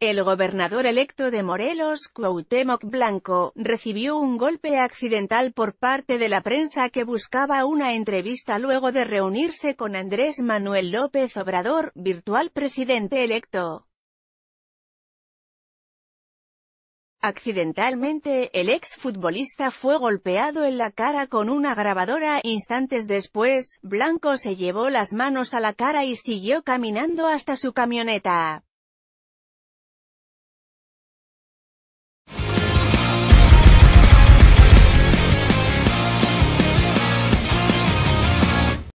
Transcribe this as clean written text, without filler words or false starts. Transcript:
El gobernador electo de Morelos, Cuauhtémoc Blanco, recibió un golpe accidental por parte de la prensa que buscaba una entrevista luego de reunirse con Andrés Manuel López Obrador, virtual presidente electo. Accidentalmente, el exfutbolista fue golpeado en la cara con una grabadora. Instantes después, Blanco se llevó las manos a la cara y siguió caminando hasta su camioneta.